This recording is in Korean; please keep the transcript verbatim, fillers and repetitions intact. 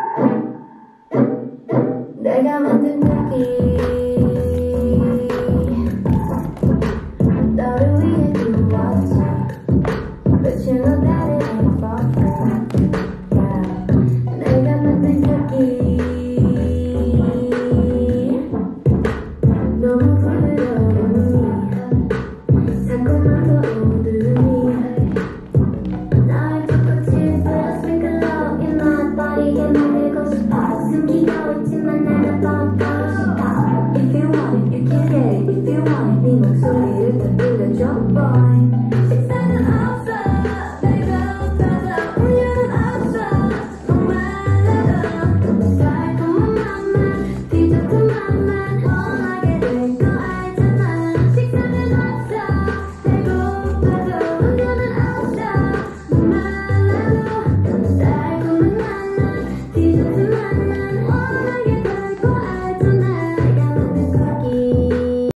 내가 만든 쿠키 너를 위해 구웠지 But you know that it ain't for free yeah. 내가 만든 쿠키 너무 부드러우니 달콤한 소우드니 날 똑같이 Feels like a love in my body 깨물고 싶어 숨기고 있지만 나는 뻗고 싶어 If you want it, you can get it If you want it, 네 목소리를 더 들려줘 boy 식사는 없어 내가 없어서 우유는 없어 목말라도 달콤한 맘만 뒤섞은 맘만 원하게 될 거 알잖아 식사는 없어 배고파도 우유는 없어 목말라도 달콤한 맘만 뒤섞은